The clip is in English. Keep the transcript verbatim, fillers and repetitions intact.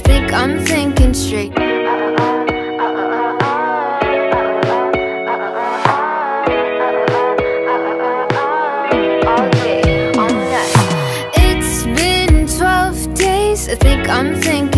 think I'm thinking straight. It's been twelve days, I think I'm thinking